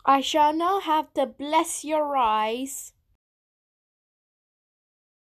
I shall now have to bless your eyes.